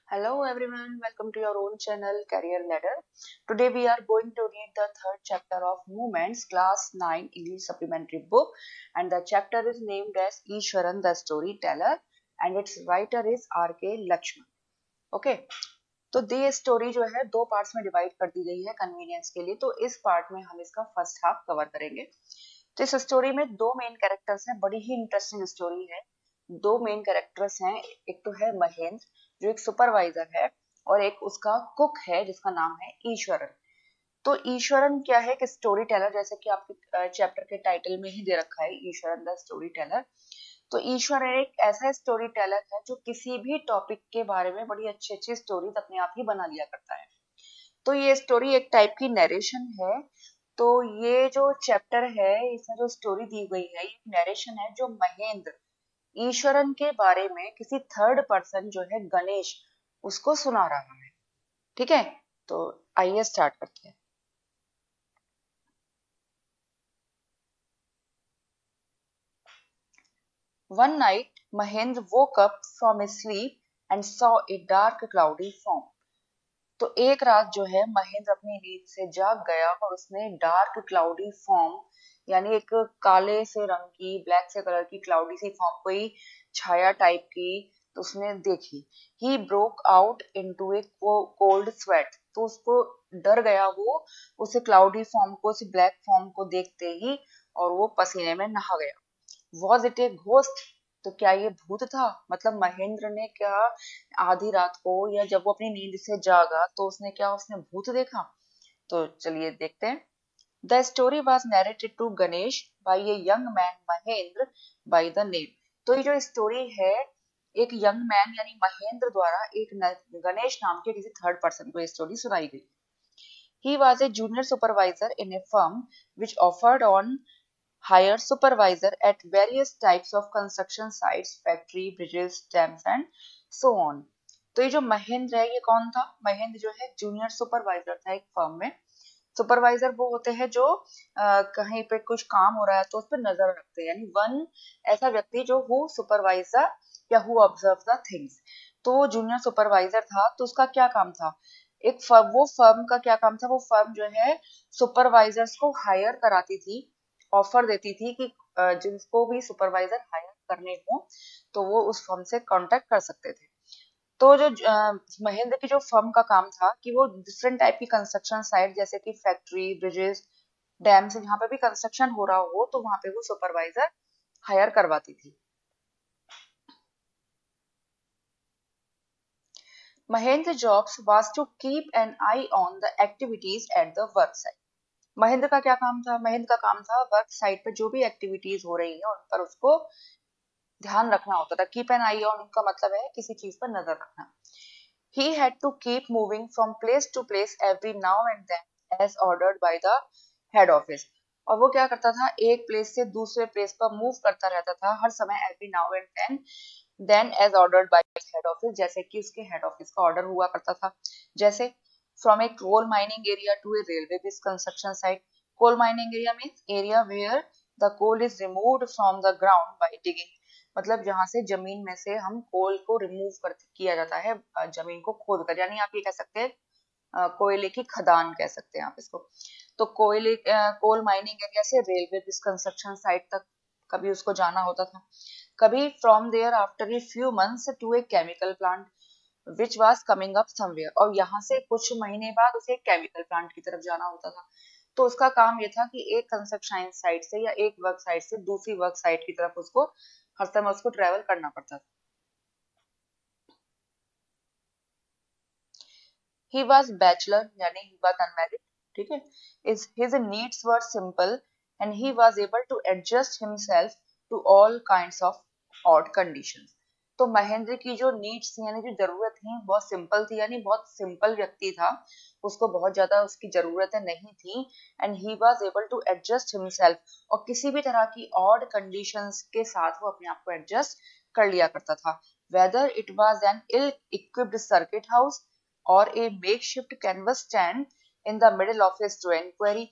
Hello everyone, welcome to your own channel Career Ladder. Today we are going to read the third chapter of Movements Class 9 English Supplementary Book, and the chapter is named as Ishwaran the Storyteller and its writer is R.K. Lakshman. Okay, तो ये story जो है दो parts में divide कर दी गई है convenience के लिए। तो इस पार्ट में हम इसका फर्स्ट हाफ कवर करेंगे। तो इस स्टोरी में दो मेन कैरेक्टर्स हैं, बड़ी ही इंटरेस्टिंग स्टोरी है। दो मेन कैरेक्टर्स हैं, एक तो है महेंद्र जो एक सुपरवाइजर है और एक उसका कुक है जिसका नाम है ईश्वरन। तो ईश्वरन क्या है कि स्टोरी टेलर, जैसे कि आपके चैप्टर के टाइटल में ही दे रखा है ईश्वरन द स्टोरी टेलर। तो ईश्वरन एक ऐसा स्टोरी टेलर है जो किसी भी टॉपिक के बारे में बड़ी अच्छी अच्छी स्टोरीज अपने आप ही बना लिया करता है। तो ये स्टोरी एक टाइप की नरेशन है। तो ये जो चैप्टर है इसमें जो स्टोरी दी गई है ये नरेशन है जो महेंद्र ईश्वरन के बारे में किसी थर्ड पर्सन जो है गणेश उसको सुना रहा है। ठीक है, तो आइए स्टार्ट करते हैं। One night, Mahendra woke up from his sleep and saw a dark cloudy form. तो एक रात जो है महेंद्र अपनी नींद से जाग गया और उसने डार्क क्लाउडी फॉर्म यानी एक काले से रंग की, ब्लैक से कलर की क्लाउडी सी फॉर्म, कोई छाया टाइप की, तो उसने देखी। He broke out into a cold sweat. तो उसको डर गया वो उसे क्लाउडी फॉर्म को, उस ब्लैक फॉर्म को देखते ही, और वो पसीने में नहा गया। Was it a ghost? तो क्या ये भूत था? मतलब महेंद्र ने क्या आधी रात को या जब वो अपनी नींद से जागा तो उसने भूत देखा? तो चलिए देखते हैं। The story was narrated to Ganesh by a young man Mahendra by the name. तो ये जो स्टोरी है एक यंग मैन यानी महेंद्र द्वारा एक गणेश नाम के किसी थर्ड पर्सन को ये स्टोरी सुनाई गई। He was a junior supervisor in a firm which offered on hire supervisor at various types of construction sites, factory, bridges, dams and so on. तो ये जो महेंद्र है ये कौन था? महेंद्र जो है जूनियर सुपरवाइजर था एक फर्म में। सुपरवाइजर वो होते हैं जो कहीं पे कुछ काम हो रहा है तो उस पर नजर रखते हैं, यानी वन ऐसा व्यक्ति जो हु सुपरवाइजर या हु ऑब्जर्व द थिंग्स। तो वो जूनियर सुपरवाइजर था। तो उसका क्या काम था? एक फर्म, वो फर्म का क्या काम था? वो फर्म जो है सुपरवाइजर्स को हायर कराती थी, ऑफर देती थी कि जिसको भी सुपरवाइजर हायर करने हो तो वो उस फर्म से कांटेक्ट कर सकते थे। तो जो महेंद्र की जो फर्म का काम था कि वो डिफरेंट टाइप की कंस्ट्रक्शन साइट जैसे कि फैक्ट्री, ब्रिजेस, डैम से जहाँ पे भी कंस्ट्रक्शन हो रहा हो तो वहां पे वो सुपरवाइजर हायर करवाती थी। Mahendra jobs was to keep an eye on the activities at the work site. Mahendra का क्या काम था? महेंद्र का काम था वर्क साइट पे जो भी एक्टिविटीज हो रही है उन पर उसको ध्यान रखना होता था। कीप एन आई ऑन का मतलब है किसी चीज पर नजर रखना। He had to keep moving from place to place every now and then as ordered by the head office. और वो क्या करता था? एक प्लेस से दूसरे प्लेस पर मूव करता रहता था हर समय, every now and then as ordered by his head office, जैसे कि उसके हेड ऑफिस का ऑर्डर हुआ करता था। जैसे from a coal mining area to a railway based construction site. Coal mining area means area where the coal is removed from the ground by digging. मतलब जहां से जमीन में से हम कोल को रिमूव कर किया जाता है, जमीन को खोद कर, यानी आप ये कह सकते हैं कोयले की खदान कह सकते हैं आप इसको। तो कोयले कोल माइनिंग एरिया से रेलवे कंस्ट्रक्शन साइट तक कभी उसको जाना होता था। कभी from there after a few months to a chemical plant which was coming up somewhere. और यहाँ से कुछ महीने बाद उसे केमिकल प्लांट की तरफ जाना होता था। तो उसका काम ये था कि एक कंस्ट्रक्शन साइट से या एक वर्क साइट से दूसरी वर्क साइट की तरफ उसको हर समय उसको ट्रेवल करना पड़ता था। ही वॉज बैचलर यानी ही वॉज अनमैरिड। ठीक है, is his needs were simple and he was able to adjust himself to all kinds of odd conditions. तो महेंद्र की जो नीड्स थी यानी जो जरूरत थी बहुत सिंपल थी, यानी बहुत सिंपल व्यक्ति था, उसको बहुत ज्यादा उसकी जरूरतें नहीं थी। And he was able to adjust himself, और किसी भी तरह की ऑड कंडीशंस के साथ वो अपने आप को एडजस्ट कर लिया करता था। Whether it was an ill equipped circuit house or a makeshift canvas stand in the middle of a strain query.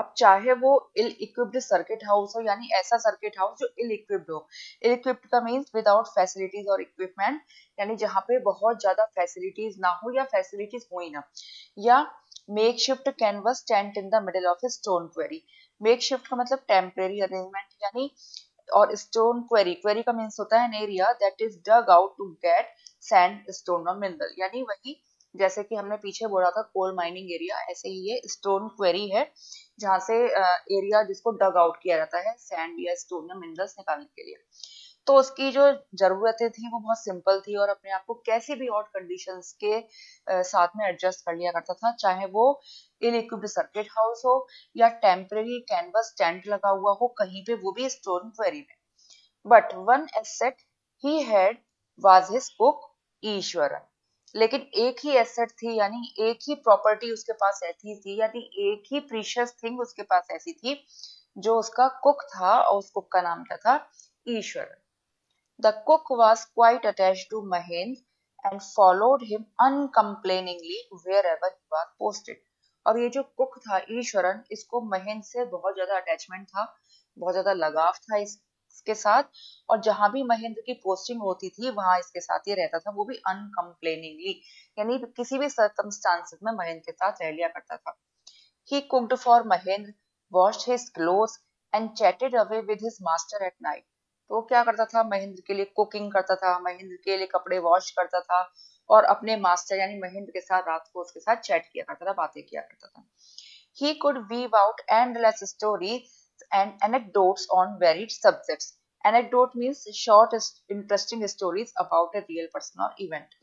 अब चाहे वो इल इक्विप्ड सर्किट हाउस हो, यानी ऐसा सर्किट हाउस जो इल इक्विप्ड हो। इल इक्विप्ड का मीन्स विदाउट फैसिलिटीज और इक्विपमेंट, यानी जहाँ पे बहुत ज्यादा फैसिलिटीज ना हो या फैसिलिटीज हो ही ना। या makeshift canvas tent in the middle of a stone quarry. Makeshift का मतलब टेम्परेरी अरेंजमेंट, यानी और स्टोन क्वेरी, क्वेरी का मीन्स होता है an area that is dug out to get sandstone और मिनरल, यानी वही जैसे कि हमने पीछे बोला था कोल माइनिंग एरिया, ऐसे ही ये स्टोन क्वेरी है जहाँ से एरिया जिसको डग आउट किया जाता है सैंड या स्टोन या मिनरल्स निकालने के लिए। तो उसकी जो जरूरतें थी वो बहुत सिंपल थी और अपने आप को कैसी भी ऑड कंडीशंस के साथ में एडजस्ट कर लिया करता था, चाहे वो इल इक्विप्ड सर्किट हाउस हो या टेम्परेरी कैनवस टेंट लगा हुआ हो कहीं पे, वो भी स्टोन क्वेरी में। But one asset he had was his cook Iswaran. लेकिन एक ही एसेट थी, यानी एक ही प्रॉपर्टी उसके पास ऐसी थी, यानी एक ही प्रीशियस थिंग उसके पास ऐसी थी जो उसका कुक था, और उस कुक का नाम क्या था? Ishwar. The cook was quite attached to Mahendra and followed him uncomplainingly wherever he was posted. और ये जो कुक था ईश्वरन, इसको महेंद्र से बहुत ज्यादा अटैचमेंट था, बहुत ज्यादा लगाव था इसके साथ, और जहां भी महेंद्र की पोस्टिंग होती थी वहां इसके साथ ही रहता था, वो भी अनकम्प्लेनिंगली, यानी किसी भी सर्कमस्टांसेस में महेंद्र के साथ रह लिया करता था। He cooked for Mahendra, washed his clothes and chatted away with his master at night. तो वो क्या करता था? महेंद्र के लिए कुकिंग करता था, महेंद्र के लिए कपड़े वॉश करता था और अपने मास्टर यानी महेंद्र के साथ रात को उसके साथ चैट किया करता था, बातें किया करता था। He could weave out endless stories and anecdotes on varied subjects. Anecdote means short, interesting stories about a real person or event.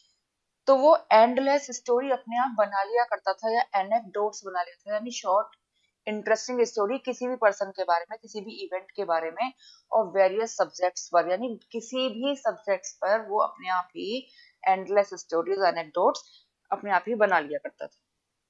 तो वो एंडलेस स्टोरी अपने आप बना लिया करता था या एनेक्डोट्स बना लिया था, यानी शॉर्ट इंटरेस्टिंग स्टोरी किसी भी पर्सन के बारे में, किसी भी इवेंट के बारे में, और वेरियस सब्जेक्ट्स पर, यानी किसी भी सब्जेक्ट्स पर वो अपने आप ही एंडलेस स्टोरीज एनेक्डोट्स अपने आप ही बना लिया करता था।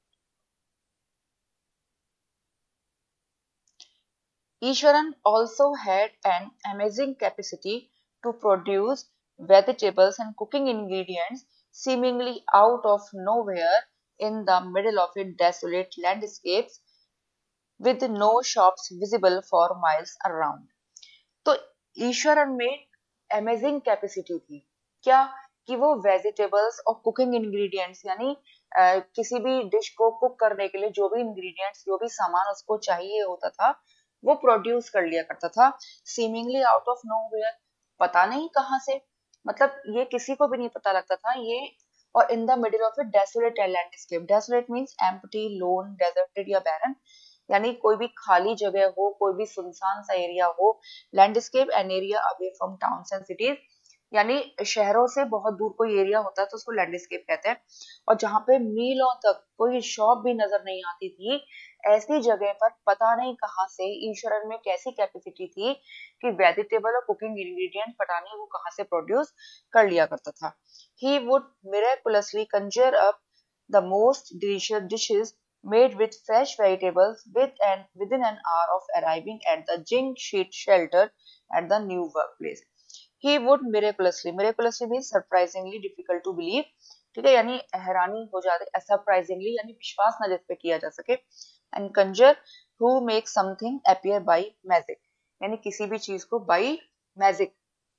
Ishwaran also had an amazing capacity to produce vegetables and cooking ingredients seemingly out of nowhere in the middle of a desolate landscapes with no shops visible for miles around. तो ईश्वरन में amazing capacity थी क्या? कि वो vegetables और cooking ingredients, यानी किसी भी डिश को कुक करने के लिए जो भी इंग्रेडिएंट्स, जो भी सामान उसको चाहिए होता था, वो प्रोड्यूस कर लिया करता था सीमिंगली आउट ऑफ नोवेयर, पता नहीं कहाँ से, मतलब ये किसी को भी नहीं पता लगता था ये। और in the middle of a desolate landscape, desolate means empty, lone, deserted या बैरन, यानी कोई भी खाली जगह हो, कोई भी सुनसान सा एरिया हो। Landscape an area away from towns and cities, यानी शहरों से बहुत दूर कोई एरिया होता है तो उसको लैंडस्केप कहते हैं, और जहाँ पे मीलों तक कोई शॉप भी नजर नहीं आती थी, ऐसी जगह पर पता नहीं कहाँ से ईश्वरन में कैसी कैपेसिटी थी कि वेजिटेबल और कुकिंग इंग्रेडिएंट पता नहीं वो कहाँ से प्रोड्यूस कर लिया करता था। He would miraculously conjure up the most delicious dishes made with fresh vegetables within an hour of arriving at the zinc sheet shelter at the new workplace. He would miraculously means surprisingly difficult to believe, ठीक है, यानी हैरानी हो जाती, surprisingly यानी विश्वास न जिस पे किया जा सके, and conjure who make something appear by magic, यानी किसी भी चीज को बाय मैजिक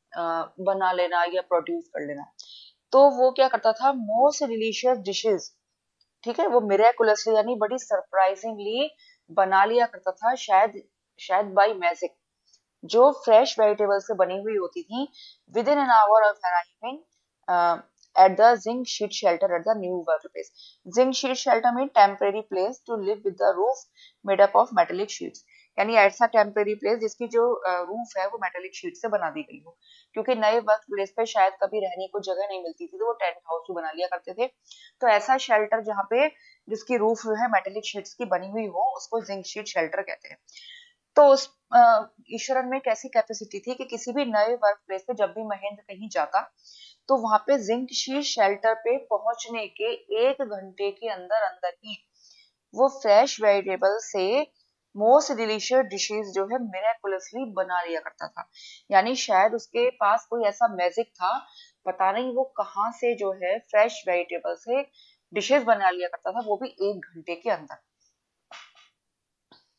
बना लेना या प्रोड्यूस कर लेना। तो वो क्या करता था? मोस्ट डिलीशियस डिशेस, ठीक है, वो मिरेकुलसली यानी बड़ी सरप्राइजिंगली बना लिया करता था, शायद शायद बाय मैजिक, जो फ्रेश वेजिटेबल से बनी हुई होती थी, within an hour of arriving at the zinc sheet shelter at the new workplace. Zinc sheet shelter mean temporary place to live with the roof made up of metallic sheets. यानी ऐसा temporary place जिसकी जो roof है वो metallic sheet से बना दी गई हो, क्योंकि नए वर्क प्लेस पे शायद कभी रहने को जगह नहीं मिलती थी तो वो टेंट हाउस भी बना लिया करते थे। तो ऐसा शेल्टर जहाँ पे जिसकी रूफ है मेटेलिक शीट्स की बनी हुई हो उसको जिंक शीट शेल्टर कहते हैं। तो उस ईश्वरन में एक ऐसी कैपेसिटी थी कि किसी भी नए वर्क प्लेस पे जब भी महेंद्र कहीं जाता तो वहां पे जिंक शीट शेल्टर पे पहुंचने के 1 घंटे के अंदर अंदर ही वो फ्रेश वेजिटेबल से मोस्ट डिलीशियस डिशेस जो है मिरेकुलसली बना लिया करता था, यानी शायद उसके पास कोई ऐसा मैजिक था, पता नहीं वो कहाँ से जो है फ्रेश वेजिटेबल से डिशेस बना लिया करता था, वो भी 1 घंटे के अंदर।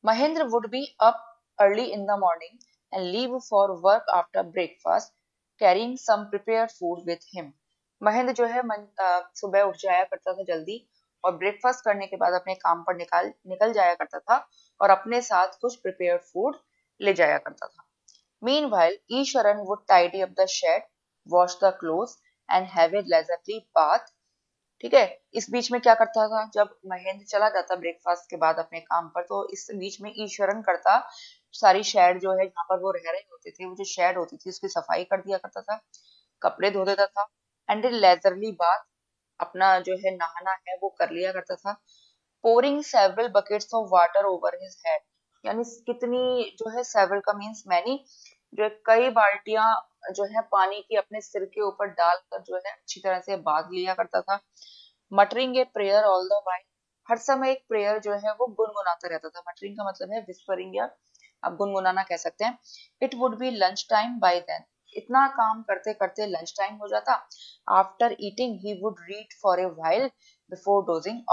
Mahendra would be up early in the morning and leave for work after breakfast, carrying some prepared food with him. Mahendra जो है सुबह उठ जाया करता था जल्दी और ब्रेकफास्ट करने के बाद अपने काम पर निकल जाया करता था और अपने साथ कुछ प्रिपेयर्ड फूड ले जाया करता था. Meanwhile, Isharan would tidy up the shed, wash the clothes and have a leisurely bath. ठीक है. इस बीच में क्या करता था, जब महेंद्र चला जाता ब्रेकफास्ट के बाद अपने काम पर, तो इस बीच में ईश्वरन करता सारी शेड जो है जहाँ पर वो रह रहे होते थे, वो जो शेड होती थी उसकी सफाई कर दिया करता था, कपड़े धो देता था एंड लेजरली बाथ, अपना जो है नहाना है वो कर लिया करता था. Pouring several buckets of water over his head, यानी कितनी जो है, सेवरल का मींस मैनी, जो है कई बाल्टियां जो है पानी की अपने सिर के ऊपर डालकर जो है अच्छी तरह से बांध लिया करता था. Muttering a prayer all the while, हर समय एक प्रेयर जो है वो गुनगुनाता रहता था. मटरिंग का मतलब है विस्परिंग या आप गुनगुनाना कह सकते हैं. It would be lunch time by then, इतना काम करते करते लंच टाइम हो जाता. After eating he would read for a while before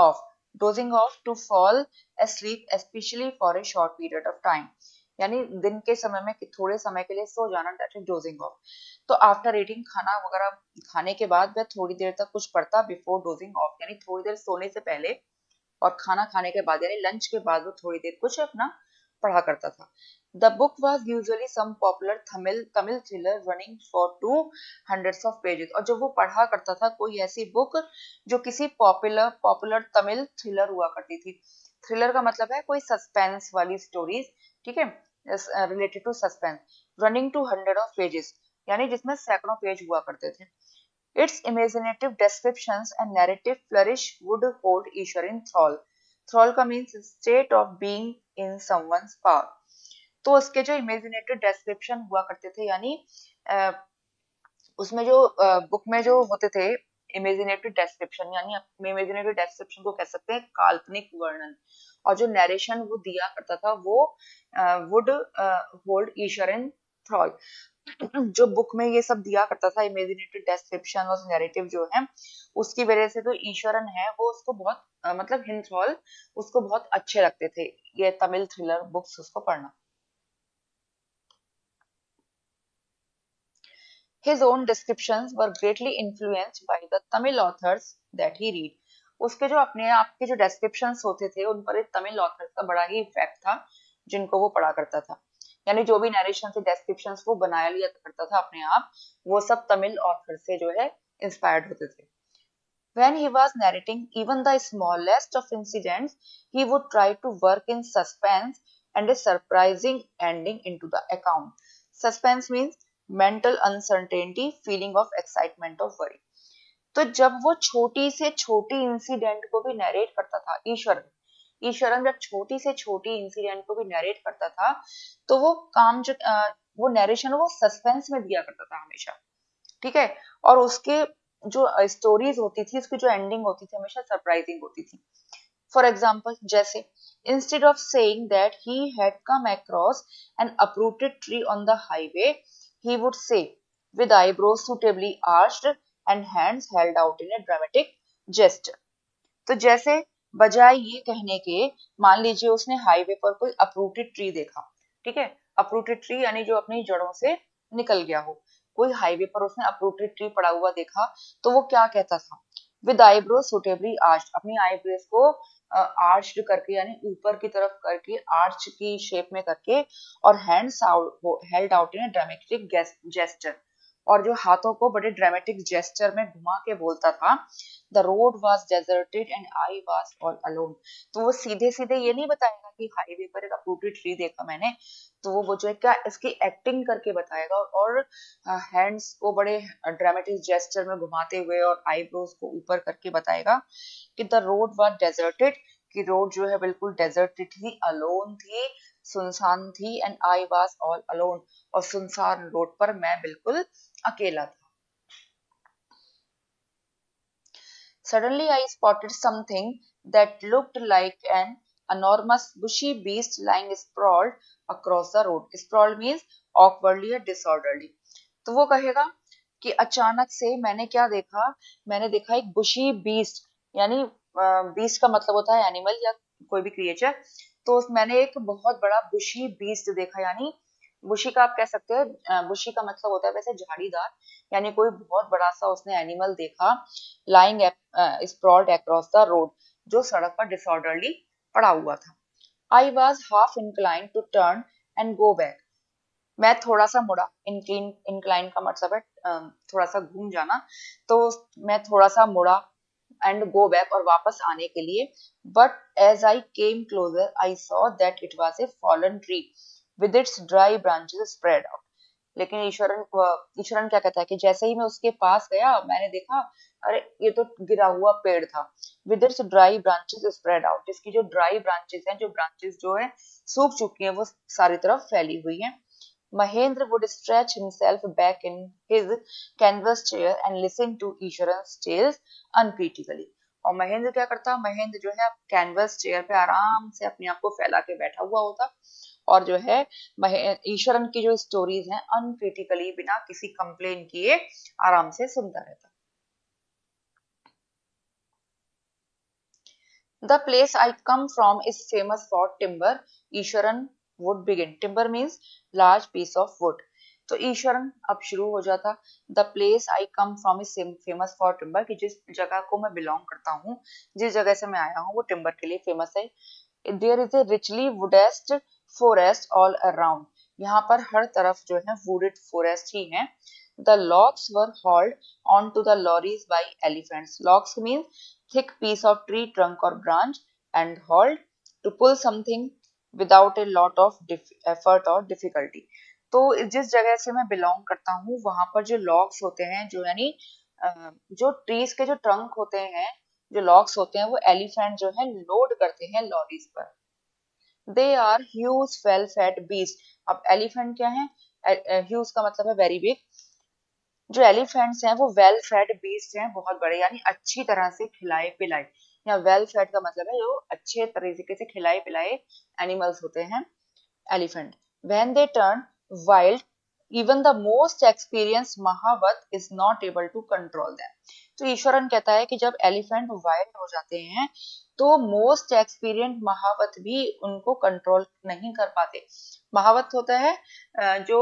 dozing off to fall asleep especially for a short period of time, यानी दिन के समय में थोड़े समय के लिए सो जाना, दैट इज डोजिंग ऑफ. तो आफ्टर ईटिंग, खाना वगैरह खाने के बाद वह थोड़ी देर तक कुछ पढ़ता, बिफोर डोजिंग ऑफ यानी थोड़ी देर सोने से पहले, और खाना खाने के बाद यानी लंच के बाद वो थोड़ी देर कुछ अपना पढ़ा करता था. The book was usually some popular Tamil thriller running for 200 of pages, और जब वो पढ़ा करता था कोई ऐसी बुक जो किसी पॉपुलर तमिल थ्रिलर हुआ करती थी. थ्रिलर का मतलब है कोई सस्पेंस वाली स्टोरीज, ठीक है, related to suspense. Running to 100 of pages, यानी जिसमें सैकड़ों पेज हुआ करते थे. Its imaginative descriptions and narrative flourish would hold Ishwar in thrall. Thrall का means state of being in someone's power. तो उसके जो इमेजिनेटिव डेस्क्रिप्शन हुआ करते थे, यानी उसमें जो बुक में जो होते थे इमेजिनेटिव डेस्क्रिप्शन, यानी इमेजिनेटिव डेस्क्रिप्शन को कह सकते हैं काल्पनिक वर्णन, और जो नरेशन वो दिया करता था वो वुड होल्ड ईश्वर इन थ्रॉल. जो बुक में ये सब दिया करता था इमेजिनेटिव डेस्क्रिप्शन और नैरेटिव जो है, उसकी वजह से तो ईश्वरन है वो उसको बहुत मतलब हिंथ्रॉल उसको बहुत अच्छे लगते थे ये तमिल थ्रिलर बुक्स उसको पढ़ना. His own descriptions were greatly influenced by the Tamil authors that he read. उसके जो अपने आप के जो descriptions होते थे उन पर तमिल authors का बड़ा ही इफेक्ट था जिनको वो पढ़ा करता था. यानी जो भी नरेशन से descriptions वो बनाया लिया करता था अपने आप, वो सब तमिल author से जो है इंस्पायर्ड होते थे. When he was narrating even the smallest of incidents, he would try to work in suspense and a surprising ending into the account. Suspense means mental uncertainty, feeling of excitement or worry. तो जब वो छोटी से छोटी incident को भी narrate करता था ईश्वरन जब छोटी से छोटी इंसिडेंट को भी नरेट करता था, तो वो काम जो वो नरेशन वो सस्पेंस में दिया करता था हमेशा, ठीक है, और उसके जो स्टोरीज होती थी उसकी जो एंडिंग होती थी हमेशा सरप्राइजिंग होती थी. फॉर एग्जाम्पल, जैसे instead of saying that he had come across an uprooted tree on the highway, he would say with eyebrows suitably arched and hands held out in a dramatic gesture. तो जैसे बजाय ये कहने के, मान लीजिए उसने हाईवे पर कोई uprooted ट्री देखा, ठीक है, uprooted ट्री यानी जो अपनी जड़ों से निकल गया हो, कोई हाईवे पर उसने uprooted ट्री पड़ा हुआ देखा, तो वो क्या कहता था, विद आईब्रो सुटेबली आर्च, अपनी आईब्रोज को आर्च्ड करके यानी ऊपर की तरफ करके आर्च की शेप में करके, और hands held out in dramatic gesture, और जो हाथों को बड़े ड्रामेटिक जेस्चर में घुमा के बोलता था, the road was deserted and I was all alone. तो वो सीधे सीधे ये नहीं बताएगा कि हाईवे पर एक अप्रूटेड ट्री देखा मैंने, तो वो जो है क्या इसकी एक्टिंग करके बताएगा, और हैंड्स को बड़े ड्रामेटिक जेस्चर में घुमाते हुए और आईब्रोज को ऊपर करके बताएगा कि द रोड वाज डेजर्टेड, कि रोड जो है बिल्कुल डेजर्टेड थी, अलोन थी, सुनसान थी, and I was all alone, और सुनसान रोड पर मैं बिल्कुल अकेला था. Suddenly I spotted something that looked like an enormous bushy beast lying sprawled across the road. Sprawled means awkwardly or disorderly. तो वो कहेगा कि अचानक से मैंने क्या देखा, मैंने देखा एक बुशी बीस्ट, यानी बीस्ट का मतलब होता है एनिमल या कोई भी क्रिएचर, तो मैंने एक बहुत बड़ा बुशी बीस्ट देखा, यानी बुशी का आप कह सकते हैं, बुशी का मतलब होता है वैसे झाड़ीदार, यानी कोई बहुत बड़ा सा उसने एनिमल देखा, lying sprawled across the road, जो सड़क पर डिसऑर्डरली पड़ा हुआ था। I was half incline to turn and go back. मैं थोड़ा सा मुड़ा, इंक्लाइन का मतलब है थोड़ा सा घूम जाना, तो मैं थोड़ा सा मुड़ा एंड गो बैक, और वापस आने के लिए, but as I came closer I saw that it was a fallen tree with its dry branches spread out. लेकिन ईश्वरन क्या कहता है कि जैसे ही मैं उसके पास गया, मैंने देखा अरे ये तो गिरा हुआ पेड़ था, with its dry branches spread out, जिसकी जो ड्राई ब्रांचेस हैं, जो ब्रांचेस जो है सूख चुकी हैं, वो सारी तरफ फैली हुई हैं। Mahendra would stretch himself back in his canvas chair and listen to ईश्वरन's tales uncritically। और महेंद्र क्या करता, महेंद्र जो है कैनवस चेयर पे आराम से अपने आप को फैला के बैठा हुआ होता, और जो है ईश्वरन की जो स्टोरीज हैं अनक्रिटिकली, बिना किसी कंप्लेन किए आराम से सुनता रहता। The place I come from is famous for timber, Eswaran would begin। Timber means large piece of wood। तो ईश्वरन अब शुरू हो जाता, The place I come from is famous for timber, कि जिस जगह को मैं बिलोंग करता हूँ, जिस जगह से मैं आया हूँ, वो टिम्बर के लिए फेमस है। There is a richly wooded forest all around। यहाँ पर हर तरफ जो है wooded forest ही है। The logs were hauled onto the lorries by elephants। Logs means thick piece of tree trunk or branch, and hauled to pull something without a lot of effort or difficulty। तो जिस जगह से मैं belong करता हूँ, वहां पर जो लॉग्स होते हैं, जो यानी जो ट्रीज के जो ट्रंक होते हैं, जो लॉग्स होते हैं, वो एलिफेंट जो है लोड करते हैं लॉरीज पर। They are huge well fed beast. अब एलिफेंट क्या है, ह्यूज का मतलब है वेरी बिग। जो एलिफेंट्स हैं वो वेल फेड बीस्ट हैं, बहुत बड़े, यानी अच्छी तरह से खिलाए पिलाए, या वेल फेड का मतलब है जो अच्छे तरीके से खिलाए पिलाए एनिमल्स होते हैं elephant. When they turn wild, even the most experienced mahout is not able to control them. तो ईश्वरन कहता है कि जब एलिफेंट वाइल्ड हो जाते हैं, तो मोस्ट एक्सपीरियंस महावत भी उनको कंट्रोल नहीं कर पाते। महावत होता है जो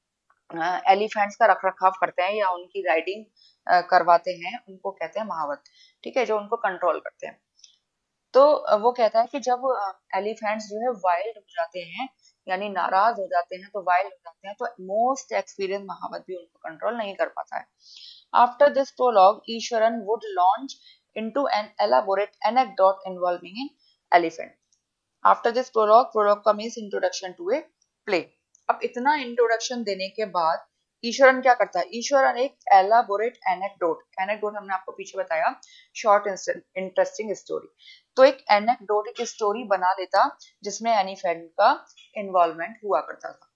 एलिफेंट्स का रख रखाव करते हैं या उनकी राइडिंग करवाते हैं, उनको कहते हैं महावत। ठीक है, जो उनको कंट्रोल करते हैं। तो वो कहता है कि जब एलिफेंट्स जो है वाइल्ड हो जाते हैं, यानी नाराज हो जाते हैं, तो वाइल्ड हो जाते हैं, तो मोस्ट एक्सपीरियंस महावत भी उनको कंट्रोल नहीं कर पाता है। After this prologue, Iswaran would launch into an elaborate anecdote involving an elephant. After this prologue, prologue का means introduction to a play. अब इतना इंट्रोडक्शन देने के बाद ईश्वरन क्या करता है, ईश्वरन एक एलाबोरेट एनेक्डोट, एनेक्डोट हमने आपको पीछे बताया शॉर्ट इंटरेस्टिंग स्टोरी, तो एक एनेक्डोट, एक स्टोरी बना लेता जिसमें एलिफेंट का इन्वॉल्वमेंट हुआ करता था।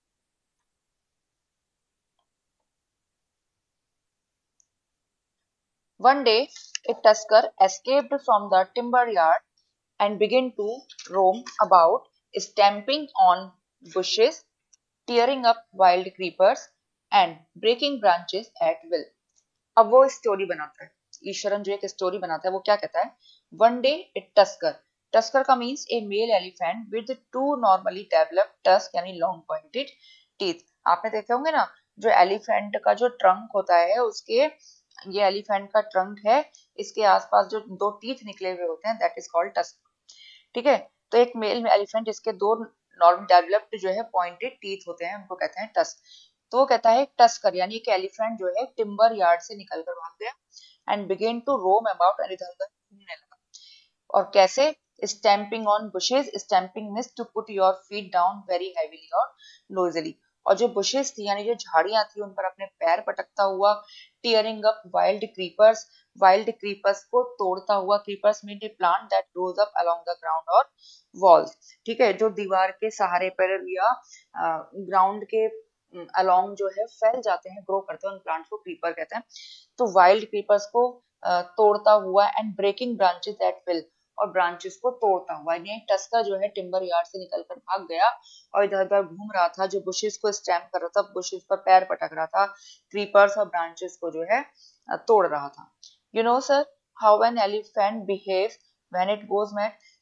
One day, a tusker escaped from the timber yard and began to roam about, stamping on bushes, tearing up wild creepers and breaking branches at will। अब वो स्टोरी बनाता है, ईश्वरन जो एक स्टोरी बनाता है, वो क्या कहता है, one day a tusker, tusker का means a male elephant with two normally developed tusk, यानी लॉन्ग पॉइंटेड टीथ। आपने देखे होंगे ना, जो एलिफेंट का जो ट्रंक होता है, उसके, ये एलिफेंट का ट्रंक है, इसके आसपास जो दो टीथ निकले हुए होते हैं, दैट इज कॉल्ड टस्क। ठीक है, तो एक मेल एलिफेंट जिसके दो नॉर्मल डेवलप्ड जो है पॉइंटेड टीथ होते हैं, उनको कहते हैं टस्क। तो वो कहता है टस्कर, यानी कि एलिफेंट जो है टिम्बर यार्ड से निकलकर भाग गया, and began to roam about, and इधर उधर घूमने लगा। और कैसे, stamping on bushes, stamping means to put your feet down very heavily और नोइजली। और जो बुशेस थी, यानी जो झाड़ियां थी, उन पर अपने पैर पटकता हुआ, tearing up wild creepers, wild creepers को तोड़ता हुआ, creepers mean a plant that grows up along the ground और वॉल्स। ठीक है, जो दीवार के सहारे पर या ग्राउंड के अलोंग जो है फैल जाते हैं, ग्रो करते हैं, उन प्लांट्स को क्रीपर कहते हैं। तो वाइल्ड क्रीपर्स को तोड़ता हुआ, and breaking branches at will, और ब्रांचेस को तोड़ता हुआ, यानी टस्कर जो है टिम्बर यार्ड से निकलकर भाग गया और इधर उधर घूम रहा था, जो बुशेस को स्टैम्प कर रहा था, बुशेस पर पैर पटक रहा था, क्रीपर्स और ब्रांचेस को जो है तोड़ रहा था। You know sir how an elephant behaves when it goes mad.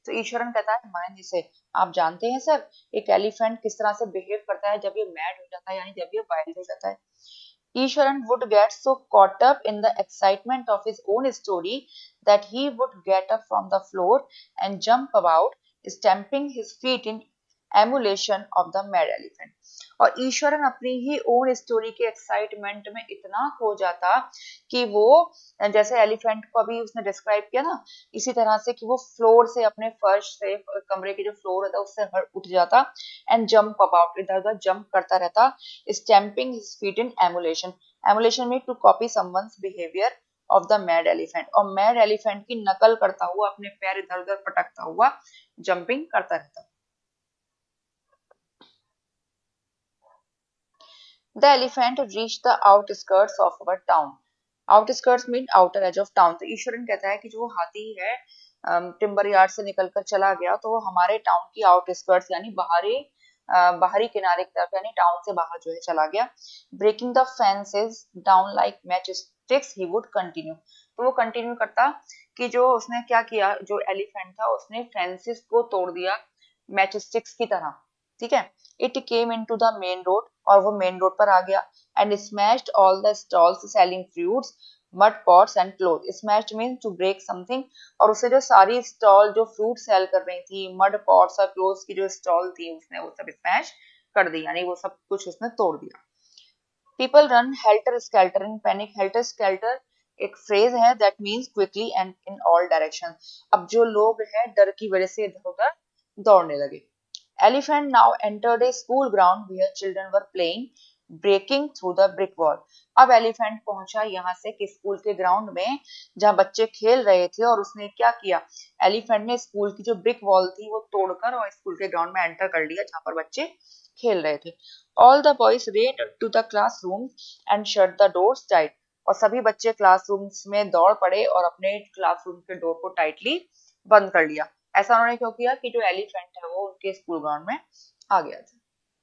तो ईश्वरन कहता है महेंद्र से, आप जानते हैं सर एक एलिफेंट किस तरह से बिहेव करता है जब ये मैड हो जाता है, यानी जब ये वाइल्ड हो जाता है। Isharan would get so caught up in the excitement of his own story that he would get up from the floor and jump about, stamping his feet in emulation of the mad elephant. और ईश्वरन अपनी ही own story के excitement में इतना खो जाता कि वो, जैसे एलिफेंट को अभी उसने डिस्क्राइब किया ना, इसी तरह से कि वो फ्लोर से, अपने फर्श से, कमरे के जो फ्लोर होता है उससे उठ जाता एंड जंप अबाउट, इधर उधर जंप करता रहता, stamping his feet in emulation. Emulation में to copy someone's behaviour of the mad elephant, और मैड एलिफेंट की नकल करता हुआ, अपने पैर इधर उधर पटकता हुआ जंपिंग करता रहता। The elephant reached the outskirts of our town. Outskirts mean outer edge of town. तो ईश्वरन कहता है कि जो हाथी है टिम्बर यार्ड से निकलकर चला गया, तो वो हमारे टाउन की आउटस्कर्ट्स यानी बाहरी किनारे की तरफ, यानी टाउन से बाहर जो है चला गया। Breaking the fences down like matchsticks he would continue. तो वो कंटिन्यू करता कि जो उसने क्या किया, जो एलिफेंट था उसने फेंसेस को तोड़ दिया मैच स्टिक्स की तरह, ठीक है। It came into the main road, और वो मेन रोड पर आ गया, and smashed all the stalls selling fruits, mud pots and cloth. Smashed mean to break something, और उसे जो सारी स्टॉल जो फ्रूट सेल कर रही थी, मड पॉट्स और क्लोथ्स की जो स्टॉल थी, उसने वो सब स्मैश कर दी, यानी वो सब कुछ उसने तोड़ दिया। People run helter skelter in panic. Helter skelter एक फ्रेज है that means quickly and in all direction. अब जो लोग हैं डर की वजह से इधर उधर दौड़ने लगे। Elephant now entered a school ground where children were playing, breaking through the brick wall. अब एलिफेंट पहुंचा यहाँ से कि स्कूल के ग्राउंड में जहाँ बच्चे खेल रहे थे, और उसने क्या किया, एलिफेंट ने स्कूल की जो ब्रिक वॉल थी वो तोड़कर और स्कूल के ग्राउंड में एंटर कर लिया जहाँ पर बच्चे खेल रहे थे। All the boys ran to the classroom and shut the doors tight. और सभी बच्चे क्लासरूम्स में दौड़ पड़े और अपने क्लासरूम के डोर को टाइटली बंद कर लिया। ऐसा उन्होंने क्यों किया कि जो एलिफेंट है वो उनके स्कूल ग्राउंड में आ गया था।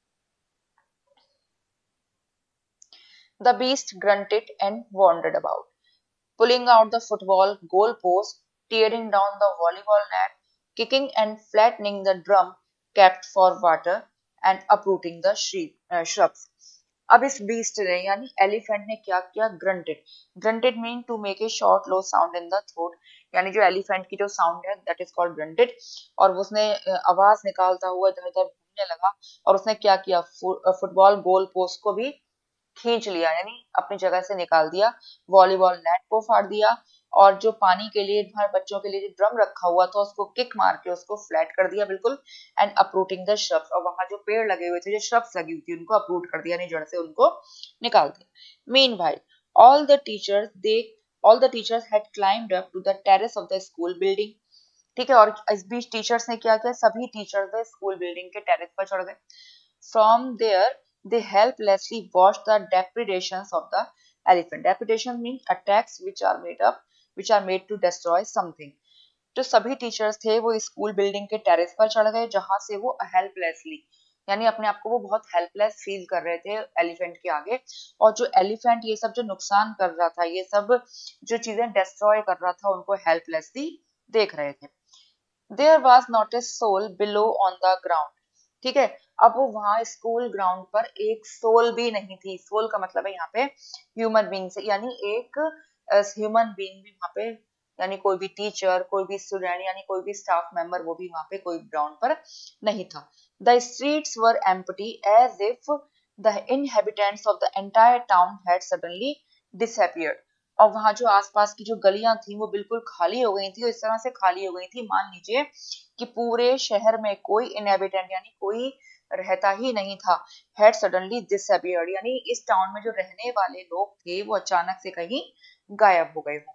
The beast grunted and wandered about, pulling out the football goal post, tearing down the volleyball net, kicking and flattening the drum kept for water, and uprooting the shrubs. अब इस beast ने यानी elephant ने क्या किया, grunted. Grunted mean to make a short low sound in the throat, यानी जो elephant की जो साउंड है दैट इज कॉल्ड ग्रंटेड। और उसने आवाज निकालता हुआ इधर उधर घूमने लगा, और उसने क्या किया, फुटबॉल गोल पोस्ट को भी खींच लिया, यानी अपनी जगह से निकाल दिया, वॉलीबॉल नेट को फाड़ दिया, और जो पानी के लिए बच्चों के लिए जो ड्रम रखा हुआ था उसको किक मार के उसको फ्लैट कर दिया बिल्कुल, एंड अपरूटिंग द श्रब्स, और वहां जो पेड़ लगे हुए थे, जो श्रब्स लगी हुई थी, उनको अपरूट कर दिया, यानी जड़ से उनको निकाल दिया। Meanwhile all the teachers had climbed up to the terrace of the school building, ठीक है। और इस बीच टीचर्स ने क्या किया, सभी टीचर्स स्कूल बिल्डिंग के टेरेस पर चढ़ गए। From there they helplessly watched the depredations of the elephant. Depredations mean attacks which are made to destroy something. जो सभी टीचर्स थे वो स्कूल बिल्डिंग के टेरेस पर चढ़ गए, जहां से वो हेल्पलेसली, यानी अपने आप को वो बहुत हेल्पलेस फील कर रहे थे एलिफेंट के आगे। और जो एलिफेंट ये सब जो नुकसान कर रहा था, ये सब जो चीजें डिस्ट्रॉय कर रहा था, उनको हेल्पलेसली देख रहे थे। There was not a soul below on the ground, ठीक है। अब वो वहां स्कूल ग्राउंड पर एक सोल भी नहीं थी। सोल का मतलब है यहाँ पे ह्यूमन बीइंग से, यानी एक ह्यूमन बीइंग भी वहां पे, यानी कोई भी टीचर, कोई भी स्टूडेंट, यानी कोई भी स्टाफ मेंबर, वो भी वहां पे कोई ग्राउंड पर नहीं था। The streets were empty as if the inhabitants of the entire town had suddenly disappeared. और वहां जो आसपास की जो गलियां थी वो बिल्कुल खाली हो गई थी, इस तरह से खाली हो गई थी, मान लीजिए कि पूरे शहर में कोई इनहेबिटेंट यानी कोई रहता ही नहीं था। हैड सडनली डिसअपियर्ड, यानी इस टाउन में जो रहने वाले लोग थे वो अचानक से कहीं गायब हो गए हो।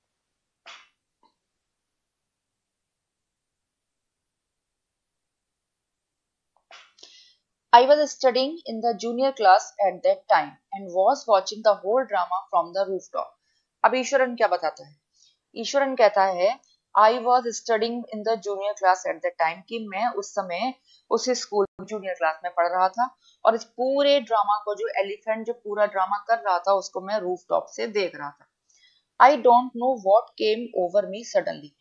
I was studying in the junior class at that time and was watching the whole drama from the rooftop. अब ईश्वरन क्या बताता है, ईश्वरन कहता है I was studying in the junior class at the time, कि मैं उस समय उस स्कूल जूनियर क्लास में पढ़ रहा था, और इस पूरे ड्रामा को, जो एलिफेंट जो पूरा ड्रामा कर रहा था, उसको मैं रूफ टॉप से देख रहा था। I don't know what came over me suddenly,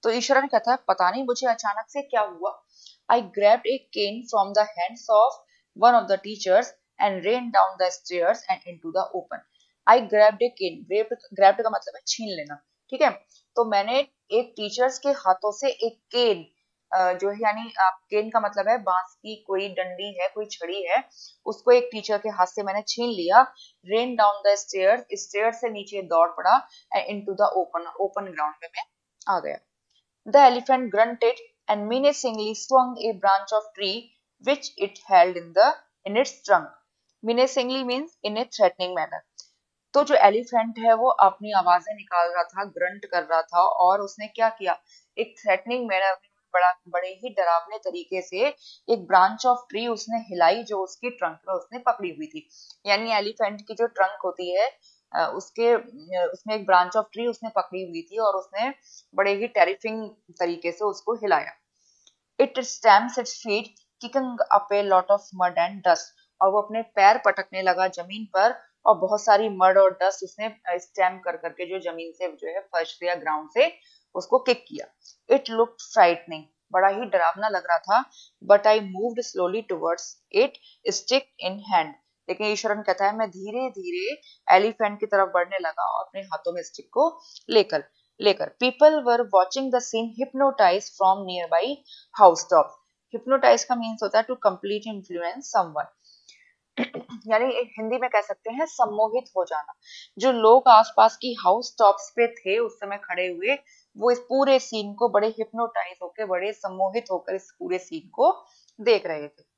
तो ईश्वरन कहता है पता नहीं मुझे अचानक से क्या हुआ। I grabbed a cane from the hands of one of the teachers and ran down the stairs and into the open. I grabbed a cane, grabbed का मतलब है छीन लेना, ठीक है। तो मैंने एक टीचर्स के हाथों से एक केन, जो है यानी केन का मतलब है बांस की कोई डंडी है, कोई छड़ी है, उसको एक टीचर के हाथ से मैंने छीन लिया। Ran down the stairs, stairs से नीचे दौड़ पड़ा, and into the open, open ground में मैं आ गया। The elephant grunted and menacingly swung a branch of tree which it held in its trunk. Menacingly means in a threatening manner. तो जो elephant है वो अपनी आवाजें निकाल रहा था, ग्रंट कर रहा था, और उसने क्या किया, एक थ्रेटनिंग मैनर में, बड़े ही डरावने तरीके से एक ब्रांच ऑफ ट्री उसने हिलाई जो उसकी ट्रंक में उसने पकड़ी हुई थी। यानी एलिफेंट की जो ट्रंक होती है उसमें एक ब्रांच ऑफ ट्री उसने पकड़ी हुई थी और उसने बड़े ही टेरिफिंग तरीके से उसको हिलाया। It stamps its feet kicking up a lot of mud and dust, और वो अपने पैर पटकने लगा जमीन पर, और बहुत सारी मड और डस्ट उसने स्टैम्प कर करके जो जमीन से, जो है फर्श से या ग्राउंड से उसको किक किया। इट लुक्ड फ्राइटनिंग, बड़ा ही डरावना लग रहा था। But I moved slowly towards it, stick in hand, लेकिन ईश्वरन कहता है मैं धीरे धीरे एलिफेंट की तरफ बढ़ने लगा और अपने हाथों में स्टिक को लेकर लेकर people were watching the scene hypnotised from nearby house top. Hypnotised का मीन्स होता है टू कंप्लीट इन्फ्लुएंस समवन, यानी हिंदी में कह सकते हैं सम्मोहित हो जाना। जो लोग आसपास की हाउस टॉप्स पे थे उस समय खड़े हुए, वो इस पूरे सीन को बड़े हिप्नोटाइज होकर, बड़े सम्मोहित होकर इस पूरे सीन को देख रहे थे।